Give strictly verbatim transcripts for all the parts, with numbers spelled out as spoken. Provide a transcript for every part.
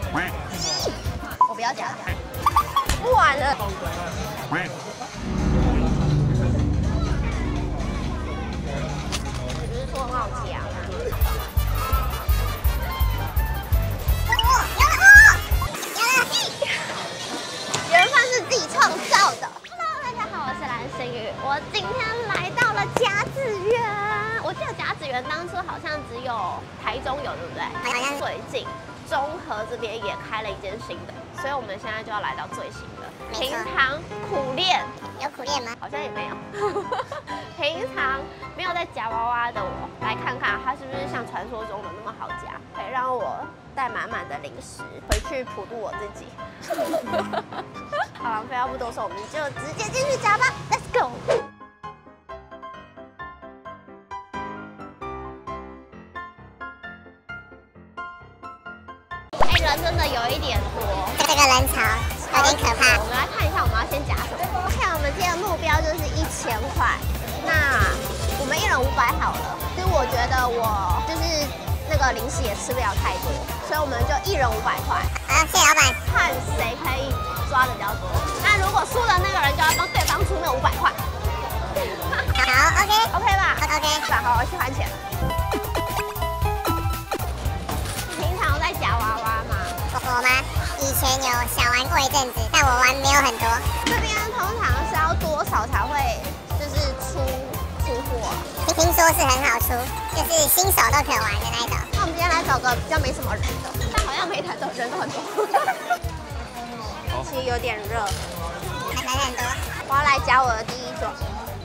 我不要夹，不玩了。你不是说很好夹吗？缘分是自己创造的。Hello， 大家好，我是蓝星宇。我今天来到了甲子园。我记得甲子园当初好像只有台中有，对不对？好像最近中和这边也开了一间新的，所以我们现在就要来到最新的。平常苦练有苦练吗？ 好像也没有。平常没有在夹娃娃的我，来看看它是不是像传说中的那么好夹，可以让我带满满的零食回去普渡我自己。好了，废话不多说，我们就直接进去夹吧 ，Let's go。哎，人真的有一点多， 这个人潮有点可怕。 我们来看一下，我们要先夹什么。OK， 我们今天的目标就是一千块，那我们一人五百好了。其实我觉得我就是那个零食也吃不了太多，所以我们就一人五百块。 好，谢谢老板。 看谁可以抓的比较多。那如果输的那个人就要帮对方出那五百块。 好 ，OK OK 吧 ，OK。 吧，好，我去还钱。平常在夹娃娃吗？ 我吗？以前有小玩过一阵子，但我玩没有很多。 这边通常是要多少才会就是出出货？ 听说是很好出，就是新手都可以玩的那一种。 那我们今天来找个比较没什么人的，但好像每台的人都很多。其实有点热， 人很多。 我要来夹我的第一种。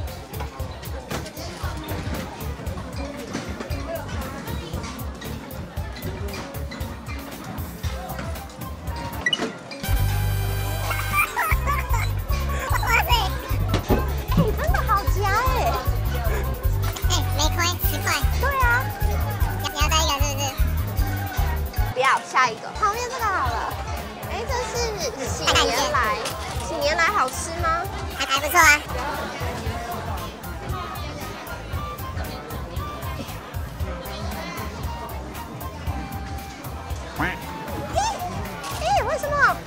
下一个，旁边这个好了。哎，这是喜年来，喜年来好吃吗？ 还还不错啊。 哎，为什么？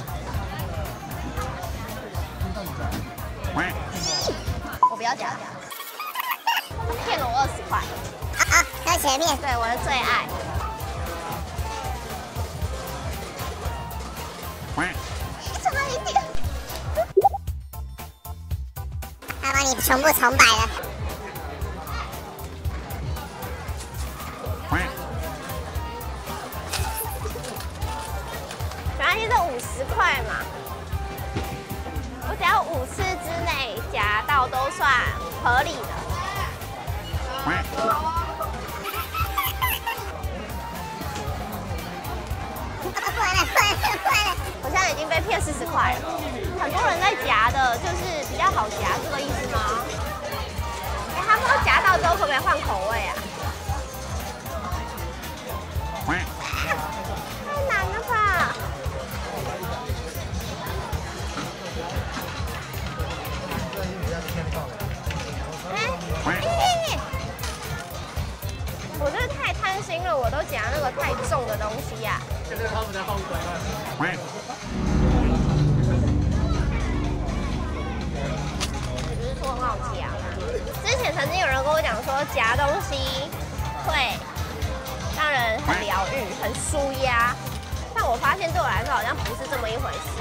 我不要夹，骗了我二十块。 好好，喝前面。 对，我的最爱。差一点， 他把你全部重摆了。 没关系，这五十块嘛，我只要五次之内夹到都算合理的。我现在已经被骗四十块了，很多人在夹的，就是比较好夹，这个意思吗？哎，他们都夹到之后可不可以换口味啊？太难了吧！哎，我就是太贪心了，我都夹那个太重的东西呀、啊。你不是说很好夹吗？之前曾经有人跟我讲说，夹东西会让人很疗愈、很舒压，但我发现对我来说好像不是这么一回事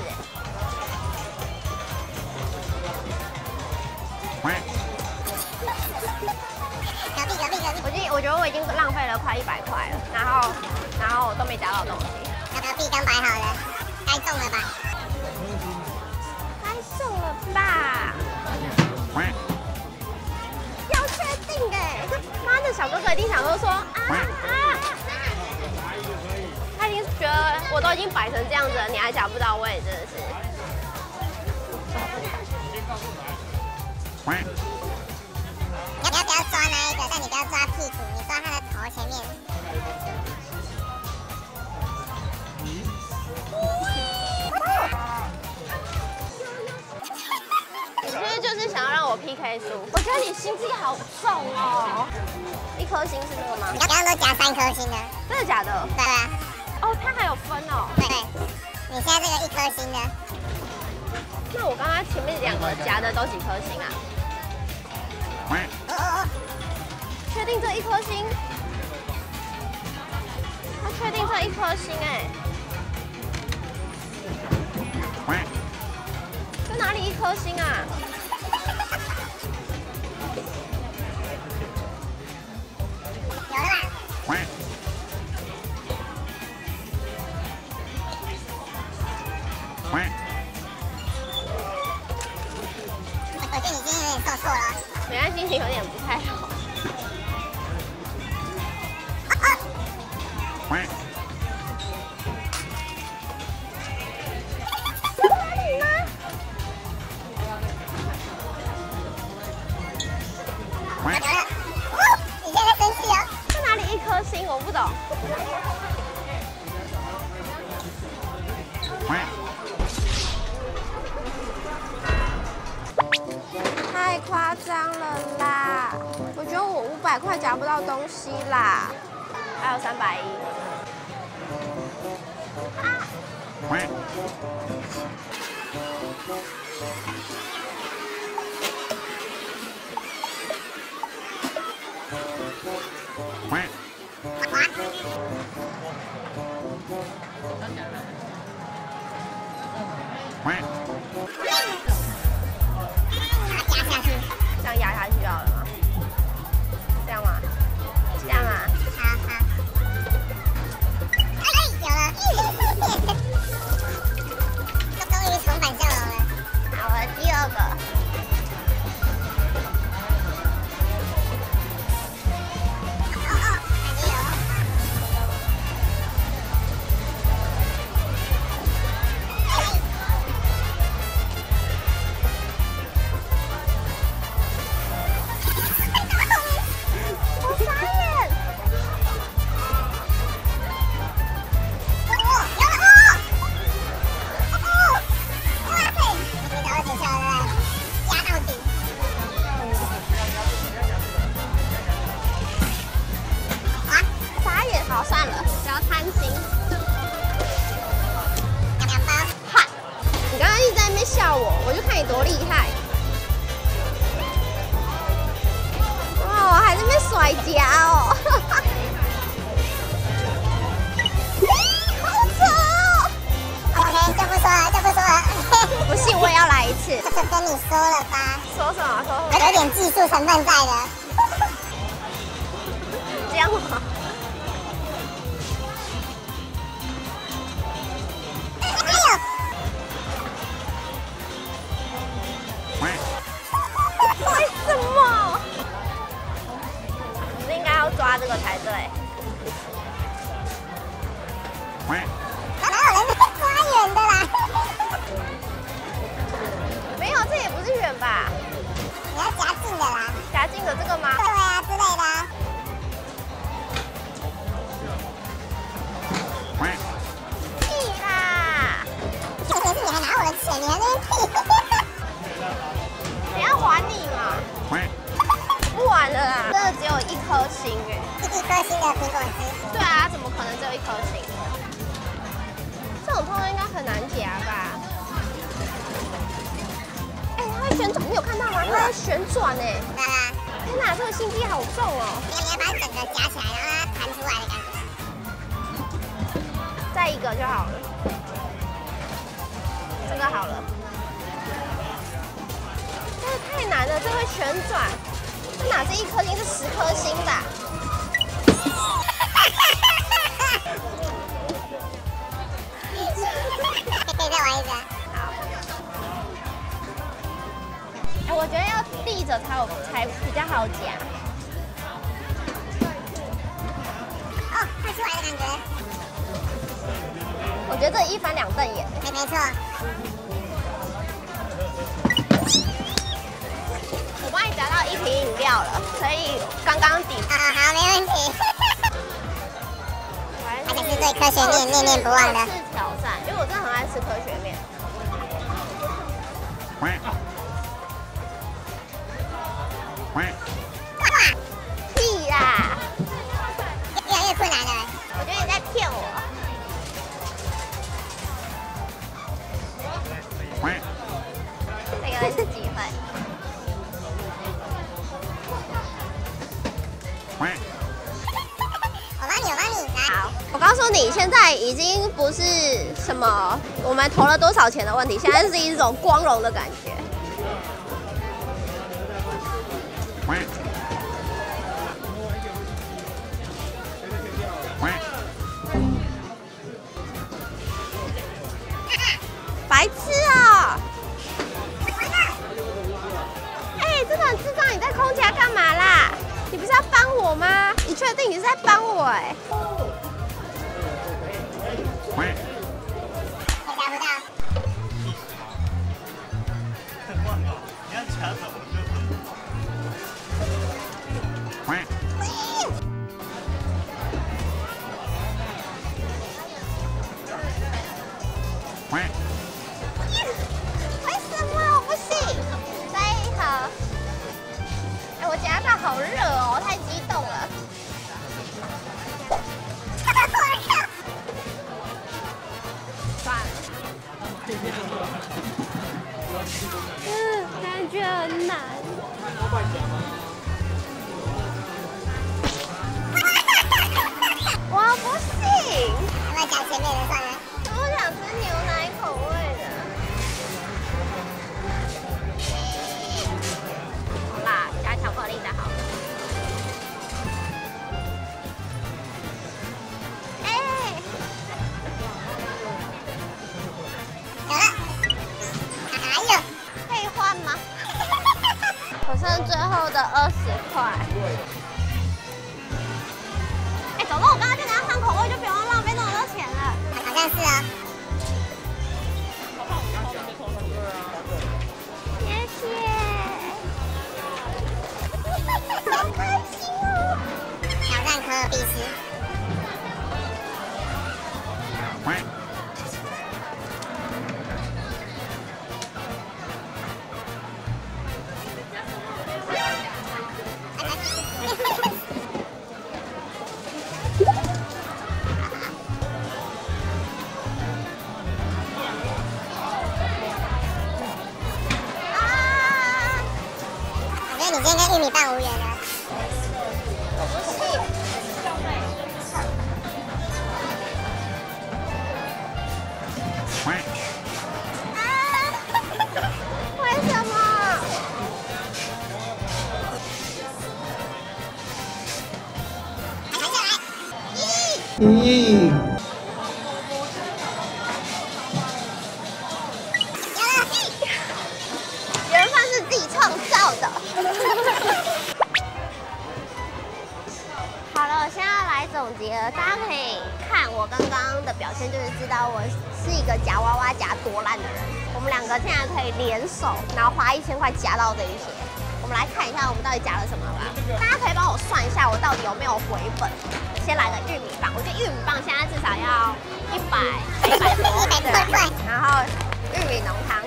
哎。 隔壁隔壁隔壁， 我已我觉得我已经浪费了快一百块了，然后然后都没夹到东西。 隔壁刚摆好了，该中了吧？ 该中了吧？要确定哎！妈的，小哥哥一定想说说啊啊！他一定觉得我都已经摆成这样子了，你还夹不到位，真的是。 你要不要抓那一个？但你不要抓屁股，你抓他的头前面。 你是不是就是想要让我 P K 输？我觉得你心机好重哦。一颗星是那个吗？ 你刚刚都夹三颗星的。 真的假的？ 对啊。 哦，它还有分哦。 对。 你现在这个一颗星的， 那我刚刚前面两个夹的都几颗星啊？ 哦哦哦， 确定这一颗星？他确定这一颗星哎、这哪里一颗星啊？ 有了吧？我觉得你今天有点瘦错了。 没关系，心情有点不太好。在哪里吗？ 有了，哦，你现在生气哦？ 在哪里一颗星？我不懂。太夸张了啦！我觉得我五百块夹不到东西啦，还有三百一。啊！ 压下去。 这样压下去就好了吗？这样吗？这样啊？ 好好。哎，有了。终于重返笑容了。 好，我的第二个。 哦哦，感觉有。 我傻眼！ 哦，有了哦！哦，哇塞！你找到学校了，压到底。啊， 傻眼，好算了，不要贪心。 两包。 嗨，你刚刚一直在那边笑我，我就看你多厉害。哦，还在那边甩夹哦。好扯哦！ OK，就不说了，就不说了。 不信我也要来一次。 这就跟你说了吧， 说什么？说什么？ 有点技术成分在的。 这样吗？ 哎呦！ 为什么？不是应该要抓这个才对。 哪有人抓远的啦？ 没有，这也不是远吧？ 你要夹近的啦。 夹近的这个吗？ 对啊，之类的啊。 屁啦！ 前提是你还拿我的钱，你还在那边屁。 你要还你嘛？不玩了啦，真的只有一颗星哎。 一颗星的苹果汁。 对啊，怎么可能只有一颗星？这种通常应该很难夹吧？哎、它会旋转，你有看到吗？它会旋转哎！ 对啊， 天哪，这个心机好重哦！ 你你要把它整个夹起来，然后让它弹出来的感觉。 再一个就好了，这个好了。这个太难了，这会旋转，这哪是一颗星，是十颗星吧？ 可以再玩一次啊。 好。哎、我觉得要立着才有才比较好夹。 哦，快出来的感觉。 我觉得这一翻两瞪眼。 没没错。 我帮你夹到一瓶饮料了，所以刚刚抵。 好好好，没问题。而且是对科学面念念不忘的。 是挑战，因为我真的很爱吃科学面。屁啦！ 越来越困难了。 我觉得你在骗我。 现在已经不是什么我们投了多少钱的问题，现在是一种光荣的感觉。白痴啊！哎，这个很智障，你在空夹干嘛啦？你不是要帮我吗？你确定你是在帮我？哎。 回答不到。 你要夹什么就为什么不行？再好。哎，我夹到好热哦，太激动了。算了。嗯，感觉很难。我不行。 要不要讲前面的算了？ 我想吃牛奶口味的。好啦，加巧克力的好了。哎。 有了，还有， 可以换吗？我剩最后的二十块。哎，走了，我刚刚就给他换口味，就不用浪费那么多钱了。 好像是哦。 谢谢。好开心哦！ 挑战可尔必斯。 我觉得你今天跟玉米棒无缘了。 我不信。啊！为什么？ 咦？ 缘分是自己创造的。好了，我现在要来总结了，大家可以看我刚刚的表现，就是知道我是一个夹娃娃夹多烂的人。我们两个现在可以联手，然后花一千块夹到这一些。我们来看一下我们到底夹了什么吧。大家可以帮我算一下，我到底有没有回本。先来个玉米棒，我觉得玉米棒现在至少要一百一百多，对。然后玉米浓汤。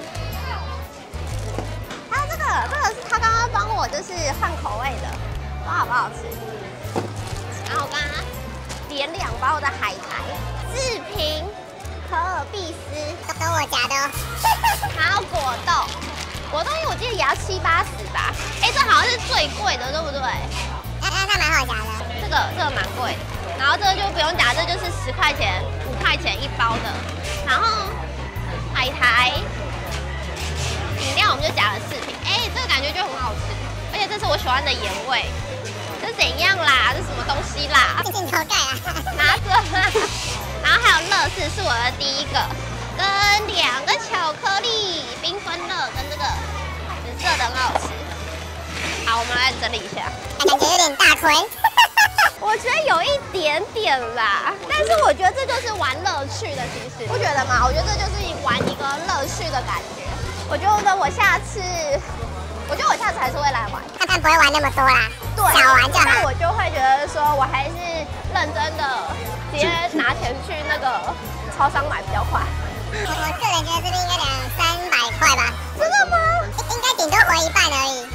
还有这个，这个是他刚刚帮我就是换口味的，不知道好不好吃。然后我刚刚点两包的海苔，志平、可尔必斯， 都我夹的哦。 还有果冻，果冻因为我记得也要七八十吧。哎，这好像是最贵的，对不对？ 那那它蛮好夹的。 这个这个蛮贵的，然后这个就不用夹，这就是十块钱、五块钱一包的。然后海苔。 饮料我们就夹了四瓶，哎，这个感觉就很好吃，而且这是我喜欢的盐味。这是怎样啦？这什么东西啦？ 镜头盖啊！ 拿着。然后还有乐事是我的第一个，跟两个巧克力缤纷乐跟这个紫色的很好吃。好，我们来整理一下。 感觉有点大亏。 我觉得有一点点啦，但是我觉得这就是玩乐趣的，其实不觉得吗？我觉得这就是玩一个乐趣的感觉。 我觉得我下次，我觉得我下次还是会来玩， 看看不会玩那么多啦， 对， 小玩就好。 但我就会觉得说，我还是认真的，直接拿钱去那个超商买比较快。 我我个人觉得这边应该两三百块吧。 真的吗？ 应该顶多回一半而已。